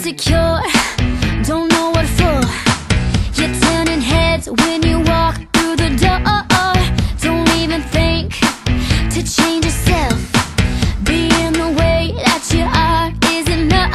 insecure, don't know what for. You're turning heads when you walk through the door. Don't even think to change yourself. Being the way that you are is enough.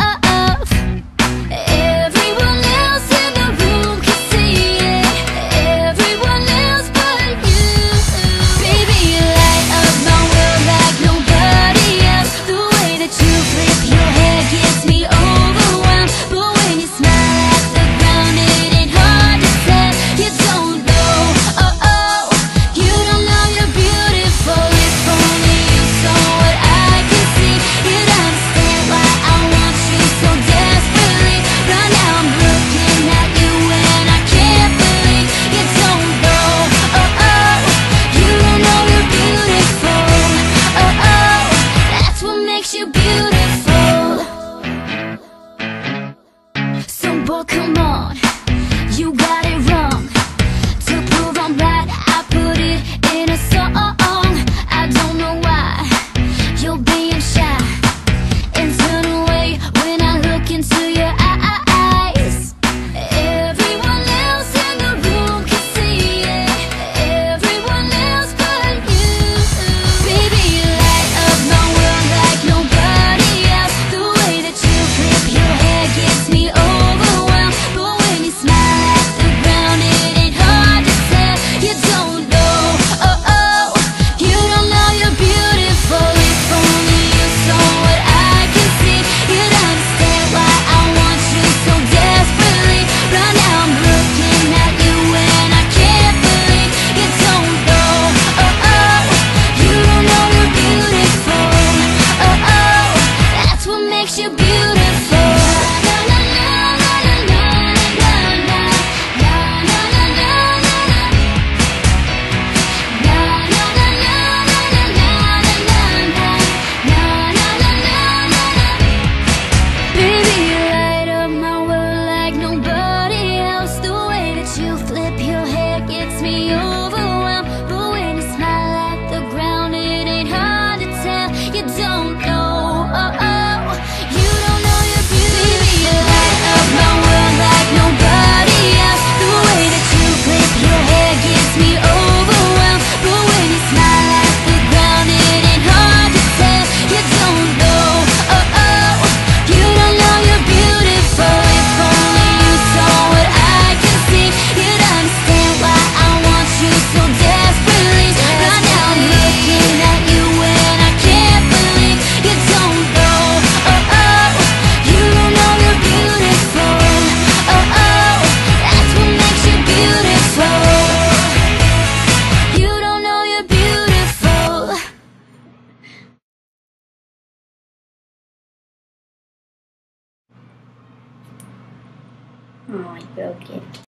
Everyone else in the room can see it, everyone else but you. Baby, you light up my world like nobody else. The way that you flip your hair gets me overwhelmed. But when you smile at the ground, it ain't hard to tell. You don't know, oh oh, you don't know you're beautiful. If only you saw what I can see, you'd understand why I want you so desperately. Right now I'm looking at you and I can't believe you don't know, oh oh, you don't know you're beautiful. Oh oh, that's what makes you beautiful. So boy, come on, you got it wrong. To prove I'm right, I put it in a song. I don't know why you're being shy and turn away when I look into your eyes. Everyone else in the room can see it, everyone else but you. Baby, you light up my world like nobody else. The way that you flip your hair gets me overwhelmed. But when you smile at the ground, it ain't hard to tell. You don't know, oh oh, you don't know you're beautiful. If only you saw what I can see, you'd understand why I want you so desperately. Right now I'm looking at you and I can't believe you don't know, oh oh, you don't know you're beautiful. Oh oh, that's what makes you beautiful. La la la la la la la la la la la la. La la la la la la la la la la. Baby, you light up my world like nobody else. The way that you flip your hair gets me overwhelmed. But when you smile at the ground, it ain't hard to tell. You don't know, oh oh, you don't know you're beautiful. Baby, you light up my world like nobody else. The way that you flip your hair gets me overwhelmed. But when you smile at the ground, it ain't hard to tell. You don't know, oh oh, you don't know you're beautiful. If only you saw what I can see, you'd understand why I want you so desperately. Right now I'm looking at you and I can't believe you don't know, oh oh, you don't know you're beautiful. Oh oh, that's what makes you beautiful. You don't know you're beautiful. Oh, I broke it.